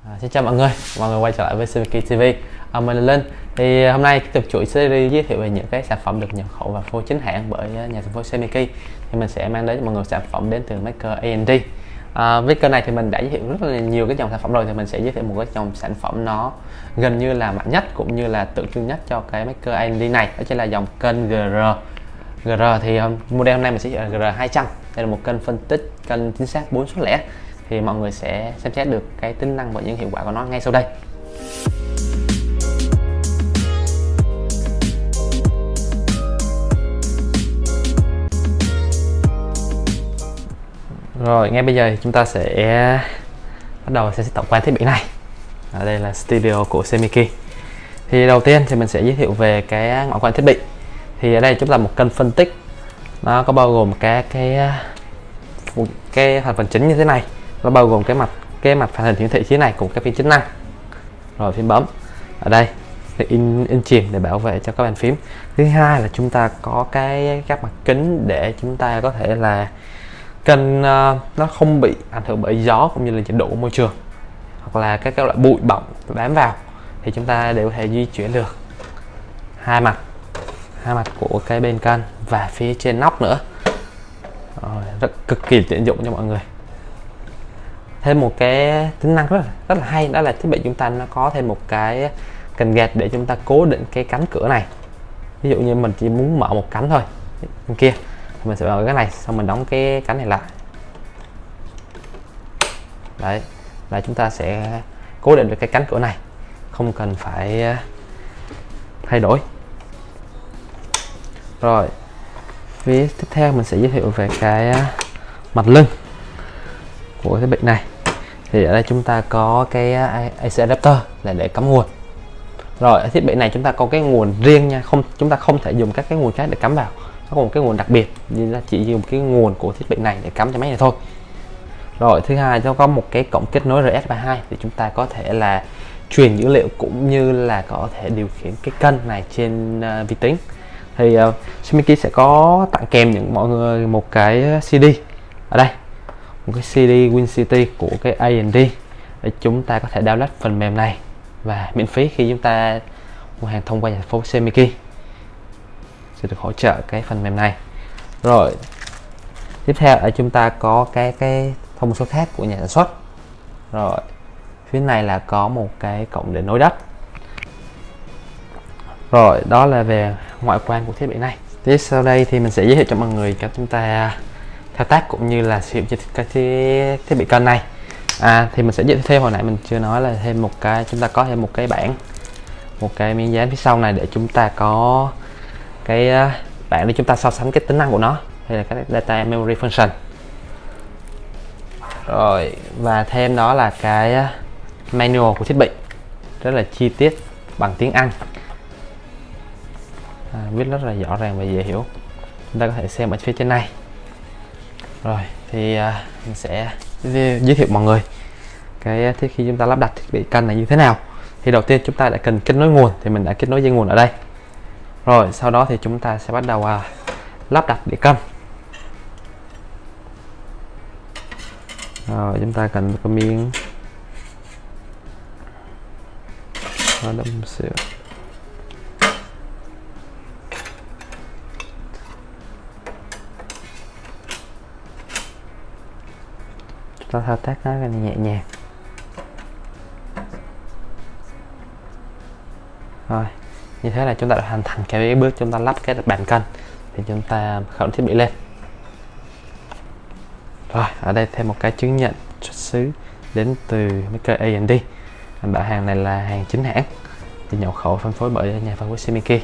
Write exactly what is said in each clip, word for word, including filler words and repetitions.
À, xin chào mọi người, mọi người quay trở lại với Semiki ti vi. À, mình là Linh. Thì hôm nay tiếp tục chuỗi series giới thiệu về những cái sản phẩm được nhập khẩu và phối chính hãng bởi nhà phân phối Semiki. Thì mình sẽ mang đến cho mọi người sản phẩm đến từ maker a and đê. À, với kênh này thì mình đã giới thiệu rất là nhiều cái dòng sản phẩm rồi, thì mình sẽ giới thiệu một cái dòng sản phẩm nó gần như là mạnh nhất cũng như là tượng trưng nhất cho cái maker a and đê này, đó chính là dòng kênh giê rờ. giê rờ thì um, model hôm nay mình sẽ là giê rờ hai trăm. Đây là một kênh phân tích, kênh chính xác bốn số lẻ. Thì mọi người sẽ xem xét được cái tính năng và những hiệu quả của nó ngay sau đây. Rồi, ngay bây giờ thì chúng ta sẽ bắt đầu sẽ tổng quan thiết bị này. Ở đây là studio của Semiki. Thì đầu tiên thì mình sẽ giới thiệu về cái ngoại quan thiết bị. Thì ở đây chúng ta một kênh phân tích, nó có bao gồm các cái cái thành phần chính như thế này. Nó bao gồm cái mặt cái mặt màn hình hiển thị phía này cùng các phím chức năng, rồi phím bấm ở đây để in in chìm để bảo vệ cho các bàn phím. Thứ hai là chúng ta có cái các mặt kính để chúng ta có thể là kênh uh, nó không bị ảnh hưởng bởi gió cũng như là nhiệt độ của môi trường hoặc là các, các loại bụi bặm bám vào, thì chúng ta đều có thể di chuyển được hai mặt hai mặt của cái bên kênh và phía trên nóc nữa. Rồi, rất cực kỳ tiện dụng cho mọi người. Thêm một cái tính năng rất là, rất là hay, đó là thiết bị chúng ta nó có thêm một cái cần gạt để chúng ta cố định cái cánh cửa này. Ví dụ như mình chỉ muốn mở một cánh thôi, bên kia mình sẽ mở cái này, xong mình đóng cái cánh này lại. Đấy, là chúng ta sẽ cố định được cái cánh cửa này, không cần phải thay đổi. Rồi, phía tiếp theo mình sẽ giới thiệu về cái mặt lưng của thiết bị này. Thì ở đây chúng ta có cái a xê adapter là để cắm nguồn. Rồi, ở thiết bị này chúng ta có cái nguồn riêng nha, không chúng ta không thể dùng các cái nguồn khác để cắm vào. Nó có một cái nguồn đặc biệt, nên là chỉ dùng cái nguồn của thiết bị này để cắm cho máy này thôi. Rồi, thứ hai nó có một cái cổng kết nối rờ ét ba hai thì chúng ta có thể là truyền dữ liệu cũng như là có thể điều khiển cái kênh này trên uh, vi tính. Thì uh, Semiki sẽ có tặng kèm những mọi người một cái xê đê ở đây, một cái xê đê WinCity của cái a and đê để chúng ta có thể download phần mềm này và miễn phí khi chúng ta mua hàng thông qua nhà phố Semiki sẽ được hỗ trợ cái phần mềm này. Rồi, tiếp theo ở chúng ta có cái cái thông số khác của nhà sản xuất. Rồi, phía này là có một cái cổng để nối đất. Rồi, đó là về ngoại quan của thiết bị này. Tiếp sau đây thì mình sẽ giới thiệu cho mọi người cách chúng ta thao tác cũng như là sử dụng cái thiết bị kênh này. À, thì mình sẽ giới thiệu thêm, hồi nãy mình chưa nói là thêm một cái, chúng ta có thêm một cái bảng, một cái miếng dán phía sau này để chúng ta có cái bảng để chúng ta so sánh cái tính năng của nó, hay là cái data memory function. Rồi, và thêm đó là cái manual của thiết bị rất là chi tiết bằng tiếng Anh, à, viết rất là rõ ràng và dễ hiểu, chúng ta có thể xem ở phía trên này. Rồi thì uh, mình sẽ giới thiệu mọi người cái thiết khi chúng ta lắp đặt thiết bị kênh này như thế nào. Thì đầu tiên chúng ta đã cần kết nối nguồn, thì mình đã kết nối dây nguồn ở đây. Rồi sau đó thì chúng ta sẽ bắt đầu uh, lắp đặt đĩa kênh. Rồi chúng ta cần có miếng nó đâm sữa. Chúng ta thao tác nó nhẹ nhàng. Rồi, như thế là chúng ta đã hoàn thành cái bước chúng ta lắp cái bàn kênh. Thì chúng ta khởi động thiết bị lên. Rồi, ở đây thêm một cái chứng nhận xuất xứ đến từ maker a and đê. Bảo hàng này là hàng chính hãng, thì nhập khẩu phân phối bởi nhà phân phối Semiki.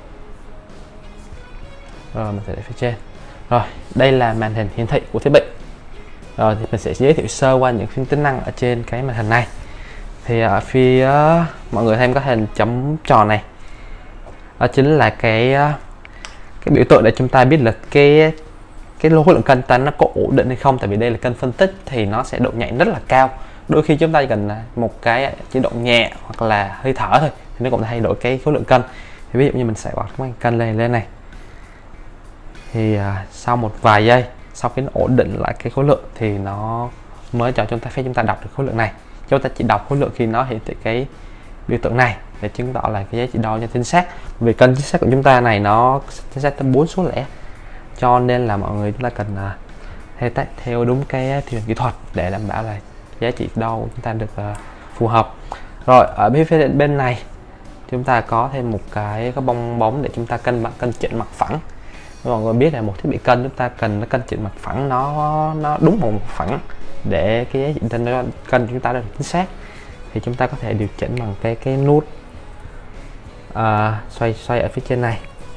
Rồi mình sẽ để phía trên. Rồi, đây là màn hình hiển thị của thiết bị. Rồi thì mình sẽ giới thiệu sơ qua những phím tính năng ở trên cái màn hình này. Thì ở phía uh, mọi người thêm có hình chấm tròn này, đó chính là cái uh, cái biểu tượng để chúng ta biết là cái cái lô khối lượng kênh ta nó có ổn định hay không. Tại vì đây là kênh phân tích thì nó sẽ độ nhạy rất là cao. Đôi khi chúng ta cần một cái chế độ nhẹ hoặc là hơi thở thôi thì nó cũng thay đổi cái khối lượng kênh. Thì ví dụ như mình sẽ bật cái kênh này lên này, thì uh, sau một vài giây sau khi nó ổn định lại cái khối lượng thì nó mới cho chúng ta phép chúng ta đọc được khối lượng này. chúng ta chỉ đọc khối lượng khi nó hiển thị cái biểu tượng này để chứng tỏ là cái giá trị đo cho chính xác. Vì cân chính xác của chúng ta này nó chính xác tới bốn số lẻ, cho nên là mọi người chúng ta cần uh, theo theo đúng cái tiêu chuẩn kỹ thuật để đảm bảo là giá trị đo của chúng ta được uh, phù hợp. Rồi ở bên phía bên này chúng ta có thêm một cái có bong bóng để chúng ta cân bằng cân chỉnh mặt phẳng. Mọi người biết là một thiết bị cân chúng ta cần nó cân chỉnh mặt phẳng nó nó đúng một mặt phẳng để cái giá trị cân cân chúng ta được chính xác. Thì chúng ta có thể điều chỉnh bằng cái cái nút uh, xoay xoay ở phía trên này.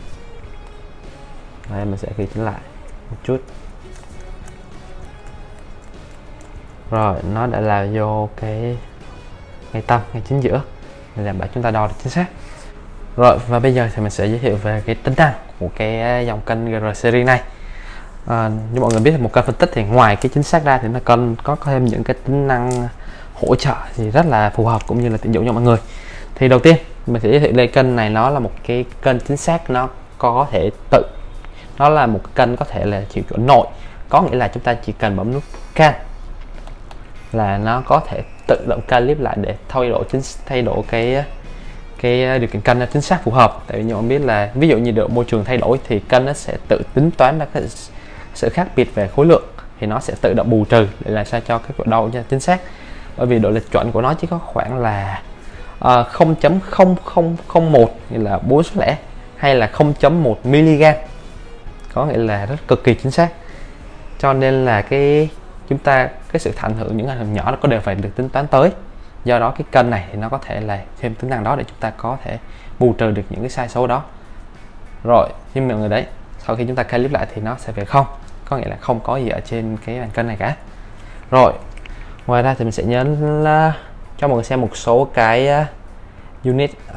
Đây, mình sẽ điều chỉnh lại một chút. Rồi nó đã là vô cái ngay tâm ngay chính giữa để đảm bảo chúng ta đo được chính xác. Rồi và bây giờ thì mình sẽ giới thiệu về cái tính năng của cái dòng cân giê rờ series này. À, như mọi người biết là một cân phân tích thì ngoài cái chính xác ra thì nó cần có thêm những cái tính năng hỗ trợ thì rất là phù hợp cũng như là tiện dụng cho mọi người. Thì đầu tiên mình sẽ giới thiệu đây cân này nó là một cái cân chính xác, nó có thể tự nó là một cân có thể là chịu chuẩn nội, có nghĩa là chúng ta chỉ cần bấm nút can là nó có thể tự động cân clip lại để thay đổi chính thay đổi cái cái điều kiện cân nó chính xác phù hợp. Tại vì như bạn biết là ví dụ nhiệt độ môi trường thay đổi thì cân nó sẽ tự tính toán ra cái sự khác biệt về khối lượng, thì nó sẽ tự động bù trừ để làm sao cho cái độ đo cho chính xác. Bởi vì độ lệch chuẩn của nó chỉ có khoảng là uh, không chấm không không không một nghĩa là bốn số lẻ, hay là không chấm một mi-li-gam, có nghĩa là rất cực kỳ chính xác. Cho nên là cái chúng ta cái sự ảnh hưởng những ảnh hưởng nhỏ nó có đều phải được tính toán tới. Do đó cái cân này thì nó có thể là thêm tính năng đó để chúng ta có thể bù trừ được những cái sai số đó. Rồi như mọi người đấy, sau khi chúng ta cân clip lại thì nó sẽ về không, có nghĩa là không có gì ở trên cái bàn cân này cả. Rồi ngoài ra thì mình sẽ nhấn uh, cho mọi người xem một số cái uh, unit uh,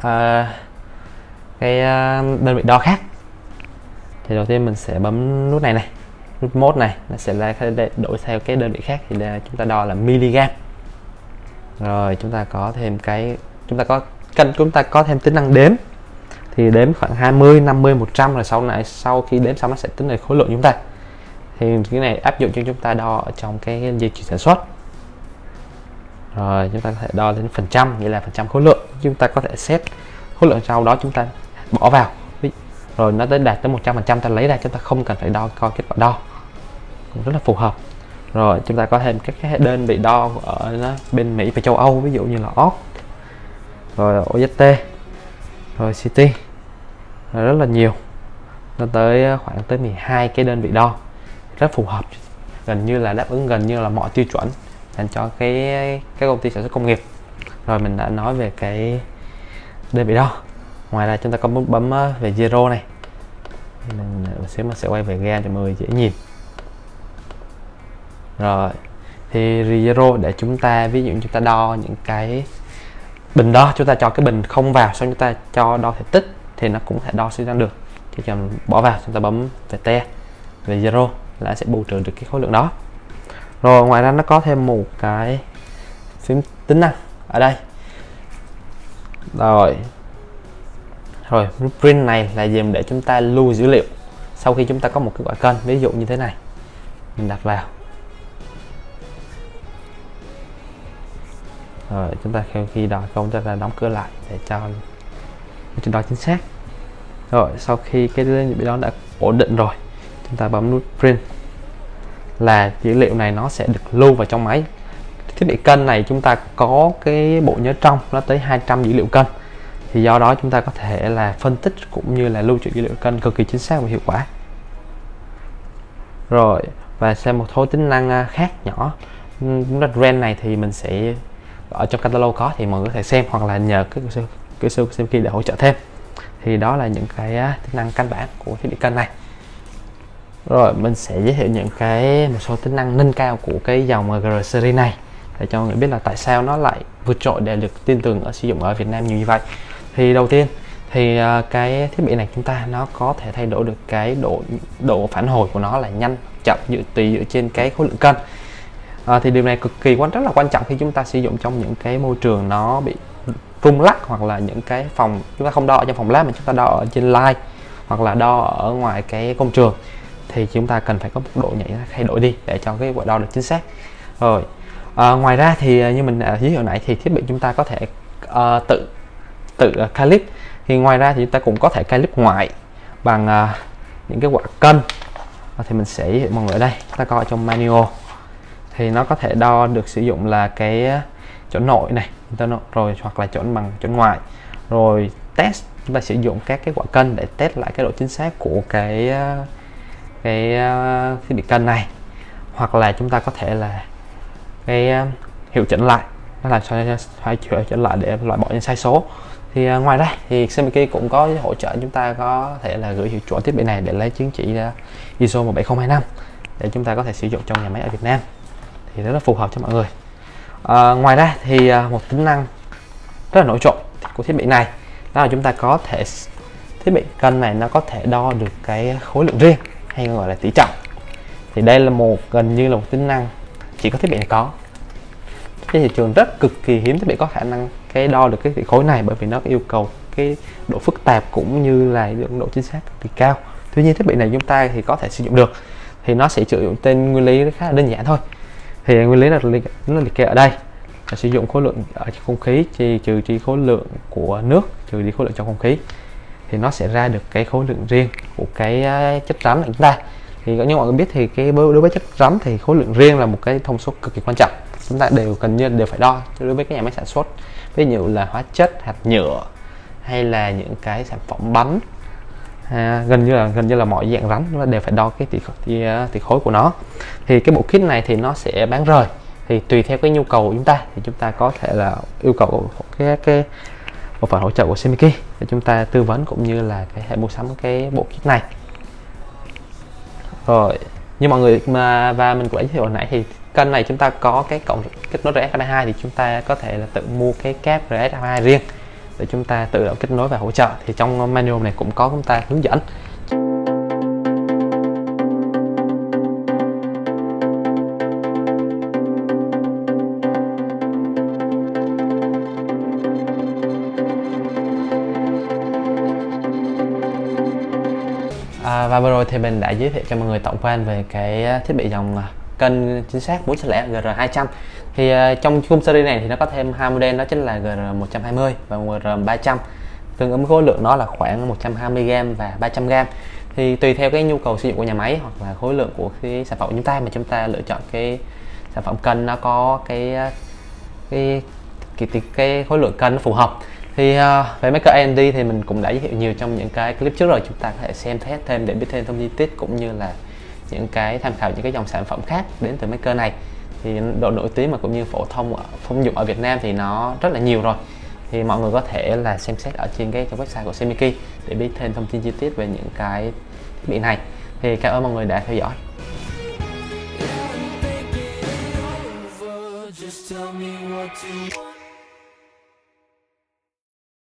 cái uh, đơn vị đo khác. Thì đầu tiên mình sẽ bấm nút này này, nút mode này, nó sẽ là đổi theo cái đơn vị khác, thì là chúng ta đo là miligam. Rồi chúng ta có thêm cái chúng ta có cân chúng ta có thêm tính năng đếm, thì đếm khoảng hai mươi, năm mươi, một trăm, rồi sau này sau khi đếm xong nó sẽ tính về khối lượng chúng ta. Thì cái này áp dụng cho chúng ta đo ở trong cái dây chuyển sản xuất. Rồi chúng ta có thể đo đến phần trăm, nghĩa là phần trăm khối lượng. Chúng ta có thể set khối lượng sau đó chúng ta bỏ vào, rồi nó tới đạt tới một trăm phần trăm ta lấy ra, chúng ta không cần phải đo coi kết quả đo, cũng rất là phù hợp. Rồi chúng ta có thêm các cái đơn vị đo ở bên Mỹ và châu Âu, ví dụ như là o xê, rồi o dét tê, rồi xê tê, rồi rất là nhiều, nó tới khoảng tới mười hai cái đơn vị đo, rất phù hợp, gần như là đáp ứng gần như là mọi tiêu chuẩn dành cho cái cái công ty sản xuất công nghiệp. Rồi mình đã nói về cái đơn vị đo. Ngoài ra chúng ta có bấm về zero này, mình sẽ mình sẽ quay về ga để mọi người dễ nhìn. Rồi thì zero để chúng ta ví dụ chúng ta đo những cái bình đo, chúng ta cho cái bình không vào, xong chúng ta cho đo thể tích thì nó cũng thể đo suy ra được. Chỉ cần bỏ vào, chúng ta bấm về te về zero là sẽ bù trừ được cái khối lượng đó. Rồi ngoài ra nó có thêm một cái phím tính năng ở đây. Rồi rồi print này là dùng để chúng ta lưu dữ liệu sau khi chúng ta có một cái quả cân, ví dụ như thế này, mình đặt vào. Rồi chúng ta khi khi đo không chúng ta đóng cửa lại để cho chúng đo chính xác. Rồi sau khi cái đơn vị đó đã ổn định rồi, chúng ta bấm nút print là dữ liệu này nó sẽ được lưu vào trong máy. Thiết bị cân này chúng ta có cái bộ nhớ trong nó tới hai trăm dữ liệu cân, thì do đó chúng ta có thể là phân tích cũng như là lưu trữ dữ liệu cân cực kỳ chính xác và hiệu quả. Rồi và xem một số tính năng khác nhỏ. Rand này thì mình sẽ ở trong catalog có, thì mọi người có thể xem hoặc là nhờ cái sư cái sư xem kia để hỗ trợ thêm. Thì đó là những cái tính năng căn bản của thiết bị cân này. Rồi mình sẽ giới thiệu những cái một số tính năng nâng cao của cái dòng giê rờ series này để cho mọi người biết là tại sao nó lại vượt trội để được tin tưởng ở sử dụng ở Việt Nam nhiều như vậy. Thì đầu tiên thì uh, cái thiết bị này chúng ta nó có thể thay đổi được cái độ độ phản hồi của nó là nhanh chậm dựa tùy dựa trên cái khối lượng cân. Uh, thì điều này cực kỳ quan rất là quan trọng khi chúng ta sử dụng trong những cái môi trường nó bị rung lắc, hoặc là những cái phòng chúng ta không đo ở trong phòng lab mà chúng ta đo ở trên line hoặc là đo ở ngoài cái công trường, thì chúng ta cần phải có một độ nhảy thay đổi đi để cho cái quả đo được chính xác. Rồi À, ngoài ra thì như mình đã giới thiệu nãy thì thiết bị chúng ta có thể uh, tự tự uh, cài clip. Thì ngoài ra thì chúng ta cũng có thể cài clip ngoại bằng uh, những cái quả cân. Thì mình sẽ giới thiệu mọi người ở đây, ta coi trong manual thì nó có thể đo được sử dụng là cái chuẩn nội này, rồi hoặc là chuẩn bằng chuẩn ngoại. Rồi test chúng ta sử dụng các cái quả cân để test lại cái độ chính xác của cái cái thiết bị cân này, hoặc là chúng ta có thể là cái hiệu chỉnh lại, nó làm sao phải hiệu chỉnh lại để loại bỏ những sai số. Thì uh, ngoài ra thì Semiki cũng có hỗ trợ chúng ta có thể là gửi hiệu chuẩn thiết bị này để lấy chứng chỉ uh, i ét o một bảy không hai năm để chúng ta có thể sử dụng trong nhà máy ở Việt Nam, thì rất là phù hợp cho mọi người. Uh, ngoài ra thì uh, một tính năng rất là nổi trội của thiết bị này đó là chúng ta có thể thiết bị cân này nó có thể đo được cái khối lượng riêng hay gọi là tỷ trọng. Thì đây là một gần như là một tính năng chỉ có thiết bị này có. Trên thị trường rất cực kỳ hiếm thiết bị có khả năng cái đo được cái tỷ khối này, bởi vì nó yêu cầu cái độ phức tạp cũng như là độ chính xác cực kỳ cao. Tuy nhiên thiết bị này chúng ta thì có thể sử dụng được, thì nó sẽ sử dụng tên nguyên lý khá là đơn giản thôi. Thì nguyên lý là nó liệt kê ở đây là sử dụng khối lượng ở trong không khí chi trừ đi khối lượng của nước trừ đi khối lượng trong không khí, thì nó sẽ ra được cái khối lượng riêng của cái chất rắn của chúng ta. Thì như mọi người biết thì cái đối với chất rắn thì khối lượng riêng là một cái thông số cực kỳ quan trọng, chúng ta đều cần như đều phải đo đối với cái nhà máy sản xuất, ví dụ là hóa chất, hạt nhựa hay là những cái sản phẩm bánh, à, gần như là gần như là mọi dạng rắn chúng ta đều phải đo cái tỷ, tỷ, tỷ khối của nó. Thì cái bộ kit này thì nó sẽ bán rời, thì tùy theo cái nhu cầu của chúng ta thì chúng ta có thể là yêu cầu cái cái bộ phận hỗ trợ của Semiki để chúng ta tư vấn cũng như là cái hệ mua sắm cái bộ kit này. Rồi như mọi người mà và mình cũng đã giới thiệu hồi nãy thì cân này chúng ta có cái cổng kết nối rờ ét hát hai, thì chúng ta có thể là tự mua cái cáp rờ ét hát hai riêng để chúng ta tự động kết nối và hỗ trợ. Thì trong manual này cũng có chúng ta hướng dẫn. À, và vừa rồi thì mình đã giới thiệu cho mọi người tổng quan về cái thiết bị dòng cân chính xác bốn trăm lẻ G R hai trăm. Thì uh, trong khung series này thì nó có thêm hai model, đó chính là G R một trăm hai mươi và G R ba trăm, tương ứng với khối lượng nó là khoảng một trăm hai mươi gam và ba trăm gam. Thì tùy theo cái nhu cầu sử dụng của nhà máy hoặc là khối lượng của cái sản phẩm của chúng ta mà chúng ta lựa chọn cái sản phẩm cân nó có cái cái cái, cái, cái khối lượng cân nó phù hợp. Thì uh, về Maker a and D thì mình cũng đã giới thiệu nhiều trong những cái clip trước rồi, chúng ta có thể xem xét thêm để biết thêm thông tin chi tiết cũng như là những cái tham khảo những cái dòng sản phẩm khác đến từ Maker này. Thì độ nổi tiếng mà cũng như phổ thông thông dụng ở Việt Nam thì nó rất là nhiều rồi, thì mọi người có thể là xem xét ở trên cái trong website của Semiki để biết thêm thông tin chi tiết về những cái thiết bị này. Thì cảm ơn mọi người đã theo dõi. Just tell me what you want.